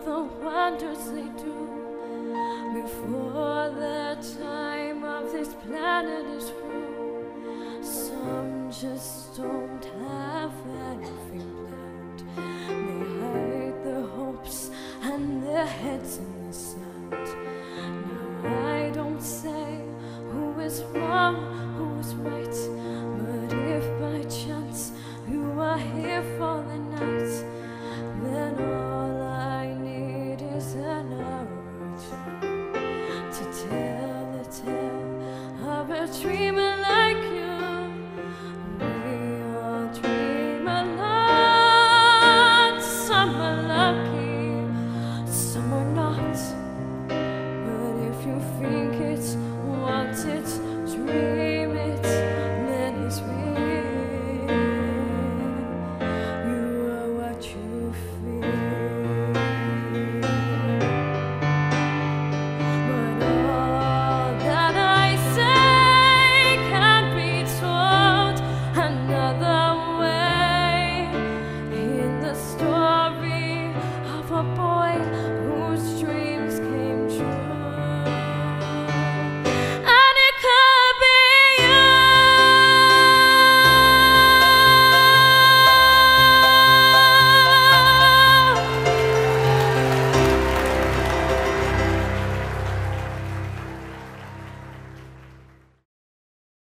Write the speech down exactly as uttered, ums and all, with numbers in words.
the wonders they do before the time of this planet is through. Some just don't have anything planned. They hide their hopes and their heads in the sand.